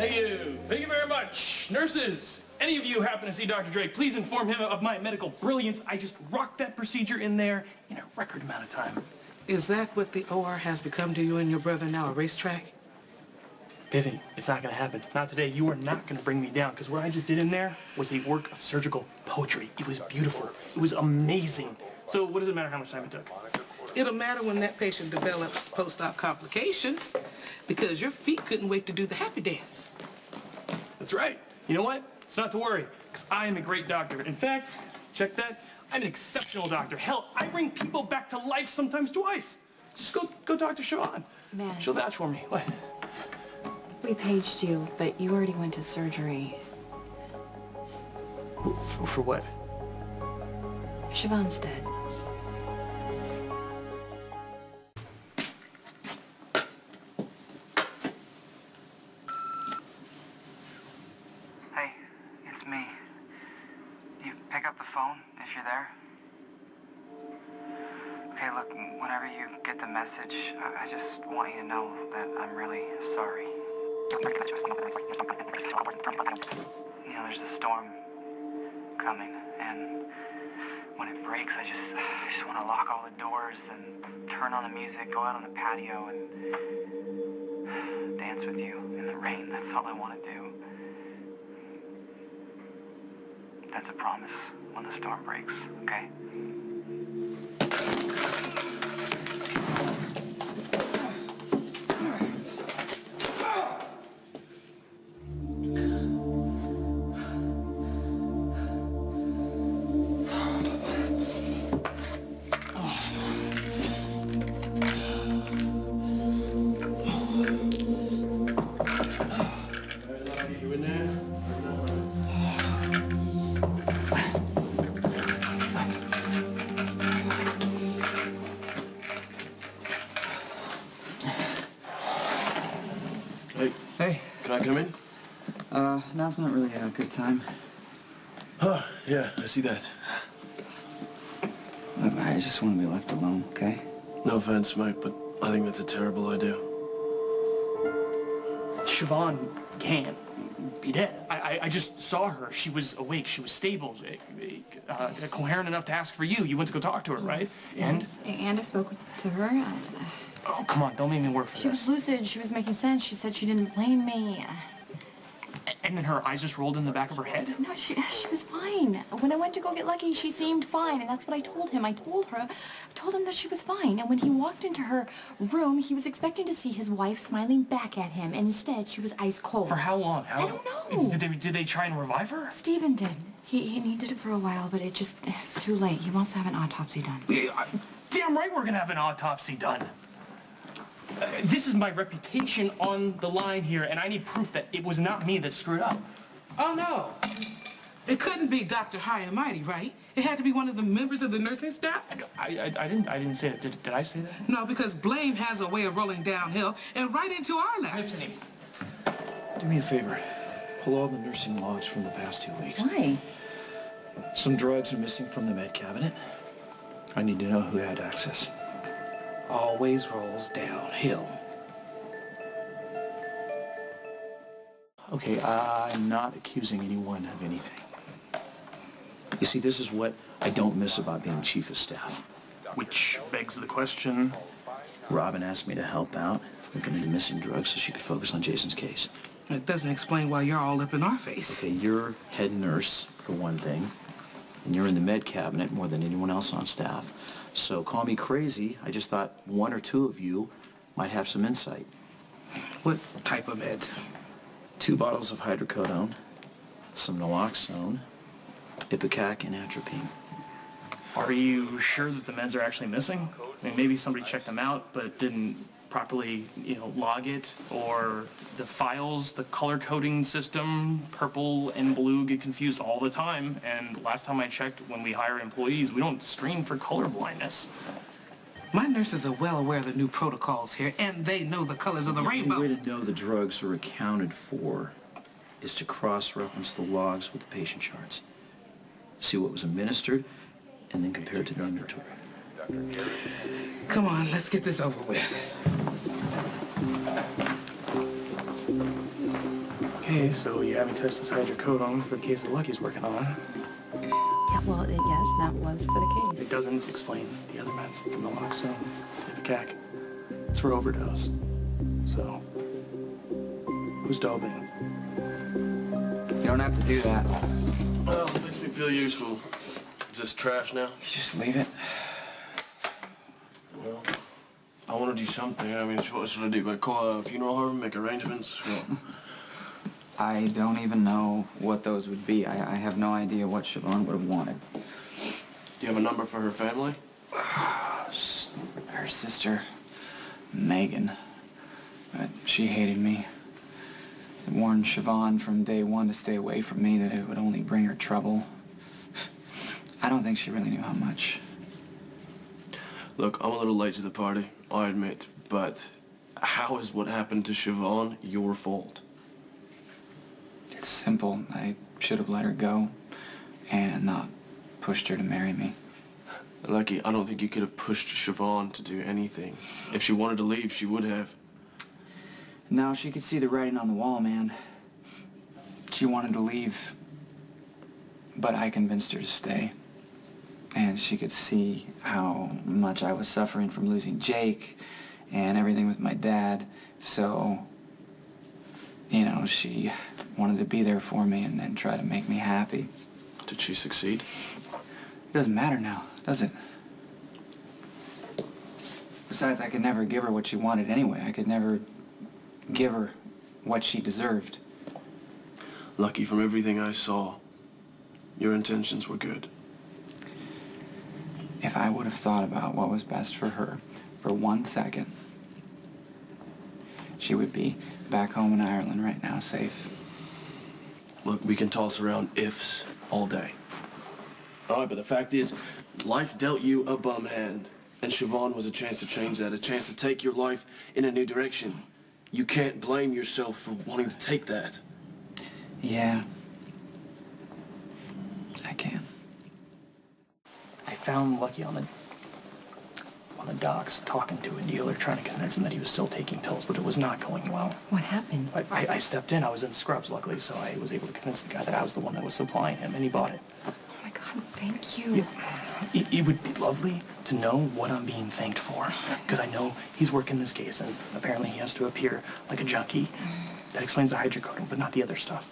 Thank you. Thank you very much. Nurses, any of you happen to see Dr. Drake, please inform him of my medical brilliance. I just rocked that procedure in there in a record amount of time. Is that what the OR has become to you and your brother now, a racetrack? Tiffany, it's not gonna happen. Not today. You are not gonna bring me down, because what I just did in there was a work of surgical poetry. It was beautiful. It was amazing. So what does it matter how much time it took? It'll matter when that patient develops post-op complications, because your feet couldn't wait to do the happy dance. That's right. You know what? It's not to worry, because I am a great doctor. In fact, check that. I'm an exceptional doctor. Hell, I bring people back to life sometimes twice. Just go talk to Siobhan. Man. She'll vouch for me. What? We paged you, but you already went to surgery. For what? Siobhan's dead. Hey, it's me. You pick up the phone if you're there? Okay, look, whenever you get the message, I just want you to know that I'm really sorry. You know, there's a storm coming, and when it breaks, I just want to lock all the doors and turn on the music, go out on the patio and dance with you in the rain. That's all I want to do. That's a promise when the storm breaks, okay? Hey. Can I come in? Now's not really a good time. Oh, yeah, I see that. I just want to be left alone, okay? No offense, Mike, but I think that's a terrible idea. Siobhan can't be dead. I just saw her. She was awake. She was stable. Coherent enough to ask for you. You went to go talk to her, right? Yes. And I spoke to her. Oh, come on. Don't make me work for this. She was lucid. She was making sense. She said she didn't blame me. And then her eyes just rolled in the back of her head? No, she was fine. When I went to go get Lucky, she seemed fine, and that's what I told him. I told him that she was fine. And when he walked into her room, he was expecting to see his wife smiling back at him, and instead, she was ice cold. For how long? I don't know. Did they try and revive her? Steven did. He did it for a while, but it's too late. He wants to have an autopsy done. Damn right we're gonna have an autopsy done. This is my reputation on the line here, and I need proof that it was not me that screwed up. Oh, no. It couldn't be Dr. High and Mighty, right? It had to be one of the members of the nursing staff? I didn't say that. Did I say that? No, because blame has a way of rolling downhill and right into our laps. Do me a favor. Pull all the nursing logs from the past 2 weeks. Why? Some drugs are missing from the med cabinet. I need to know who had access. Always rolls downhill. Okay, I'm not accusing anyone of anything. You see, this is what I don't miss about being chief of staff. Which begs the question. Robin asked me to help out, looking into missing drugs so she could focus on Jason's case. It doesn't explain why you're all up in our face. Okay, you're head nurse, for one thing, and you're in the med cabinet more than anyone else on staff. So call me crazy, I just thought one or two of you might have some insight. What type of meds? 2 bottles of hydrocodone, some naloxone, Ipecac, and atropine. Are you sure that the meds are actually missing? I mean, maybe somebody checked them out, but didn't properly, log it, or the files, the color coding system, purple and blue get confused all the time, and last time I checked, when we hire employees, we don't screen for color blindness. My nurses are well aware of the new protocols here, and they know the colors of the rainbow. The way to know the drugs are accounted for is to cross-reference the logs with the patient charts. See what was administered, and then compare it to the inventory. Come on, let's get this over with. Okay, so you haven't tested this hydrocodone for the case that Lucky's working on. Yeah, well, yes, that was for the case. It doesn't explain the other meds, the naloxone, Ipecac. It's for overdose. So, who's doping? You don't have to do that. Well, it makes me feel useful. Is this trash now? You just leave it. Well, I want to do something. I mean, what should I do? Like call a funeral home, make arrangements? What? I don't even know what those would be. I have no idea what Siobhan would have wanted. Do you have a number for her family? Her sister, Megan. But she hated me. It warned Siobhan from day one to stay away from me, that it would only bring her trouble. I don't think she really knew how much. Look, I'm a little late to the party, I admit, but how is what happened to Siobhan your fault? It's simple. I should have let her go and not pushed her to marry me. Lucky, I don't think you could have pushed Siobhan to do anything. If she wanted to leave, she would have. No, she could see the writing on the wall, man. She wanted to leave, but I convinced her to stay. And she could see how much I was suffering from losing Jake and everything with my dad. So, you know, she wanted to be there for me and then try to make me happy. Did she succeed? It doesn't matter now, does it? Besides, I could never give her what she wanted anyway. I could never give her what she deserved. Lucky, from everything I saw, your intentions were good. If I would have thought about what was best for her for 1 second, she would be back home in Ireland right now, safe. Look, we can toss around ifs all day. All right, but the fact is, life dealt you a bum hand, and Siobhan was a chance to change that, a chance to take your life in a new direction. You can't blame yourself for wanting to take that. Yeah, I can. I found Lucky on the docks talking to a dealer, trying to convince him that he was still taking pills, but it was not going well. What happened? I stepped in. I was in scrubs, luckily, so I was able to convince the guy that I was the one that was supplying him, and he bought it. Oh my God, thank you. It would be lovely to know what I'm being thanked for, because I know he's working this case, and apparently he has to appear like a junkie. That explains the hydrocodone, but not the other stuff.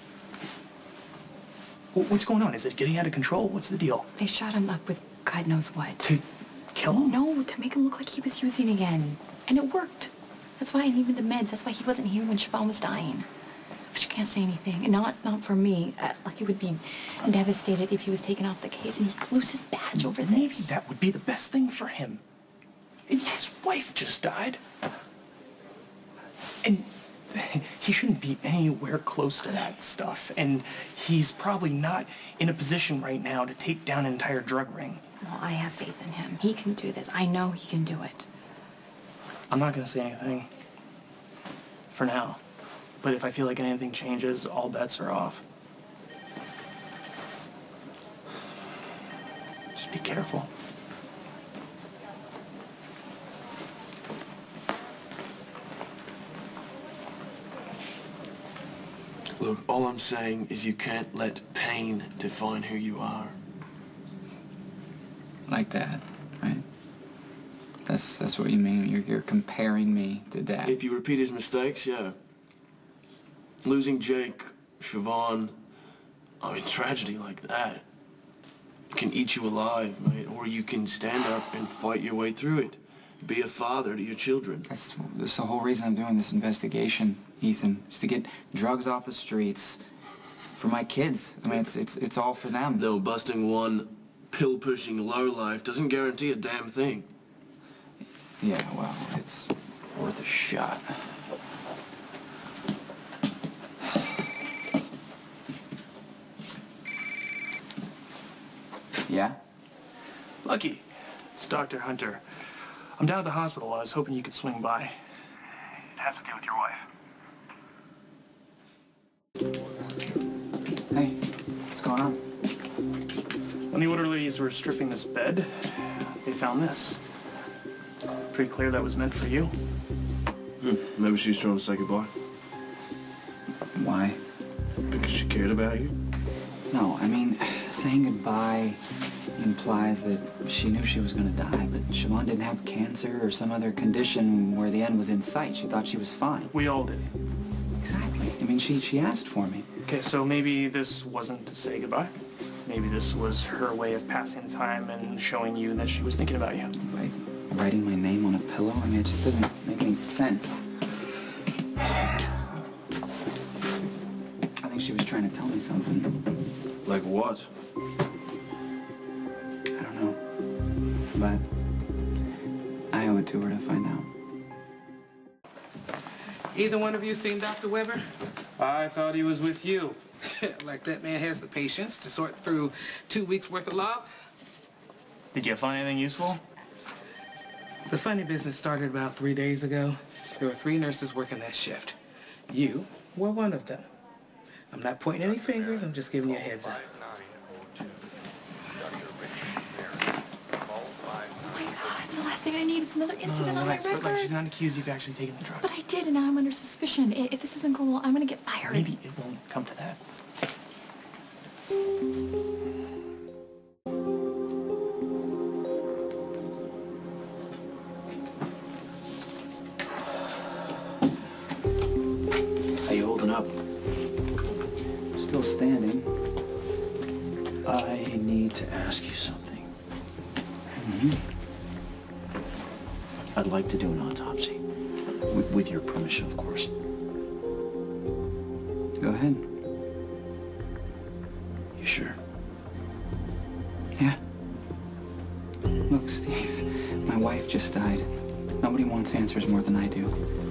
What's going on? Is it getting out of control? What's the deal? They shot him up with God knows what. To kill him? No, to make him look like he was using again. And it worked. That's why I needed the meds. That's why he wasn't here when Siobhan was dying. But you can't say anything. Not for me. Lucky would be devastated if he was taken off the case and he could lose his badge over this. Maybe that would be the best thing for him. His wife just died. And he shouldn't be anywhere close to that stuff. And he's probably not in a position right now to take down an entire drug ring. Well, I have faith in him. He can do this. I know he can do it. I'm not going to say anything for now. But if I feel like anything changes, all bets are off. Just be careful. Look, all I'm saying is you can't let pain define who you are. Like that, right? That's what you mean. You're comparing me to Dad. If you repeat his mistakes, yeah. Losing Jake, Siobhan, I mean, tragedy like that can eat you alive, mate. Or you can stand up and fight your way through it. Be a father to your children. That's the whole reason I'm doing this investigation, Ethan, is to get drugs off the streets for my kids. I mean, it's all for them. No, busting one pill-pushing lowlife doesn't guarantee a damn thing. Yeah, well, it's worth a shot. Yeah? Lucky, it's Dr. Hunter. I'm down at the hospital. I was hoping you could swing by. It has to do with your wife. Hey, what's going on? When the orderlies were stripping this bed, they found this. Pretty clear that was meant for you. Maybe she's trying to say goodbye. Why? cared about you? No, I mean, saying goodbye implies that she knew she was gonna die, but Siobhan didn't have cancer or some other condition where the end was in sight. She thought she was fine. We all did. Exactly. I mean, she asked for me. Okay, so maybe this wasn't to say goodbye. Maybe this was her way of passing the time and showing you that she was thinking about you. Like, writing my name on a pillow? I mean, it just doesn't make any sense. I think she was trying to tell me something. Like what? I don't know. But I owe it to her to find out. Either one of you seen Dr. Weber? I thought he was with you. Like that man has the patience to sort through 2 weeks worth of logs? Did you find anything useful? The funny business started about 3 days ago. There were 3 nurses working that shift. You were one of them. I'm not pointing any fingers, I'm just giving you a heads up. Oh my God, the last thing I need is another incident on my Relax, relax. She's record. not accused of actually taking the drugs. But I did, and now I'm under suspicion. If this doesn't go well, I'm gonna get fired. Maybe it won't come to that. How you holding up? Still standing. I need to ask you something. I'd like to do an autopsy. With your permission, of course. Go ahead. You sure? Yeah. Look, Steve, my wife just died. Nobody wants answers more than I do.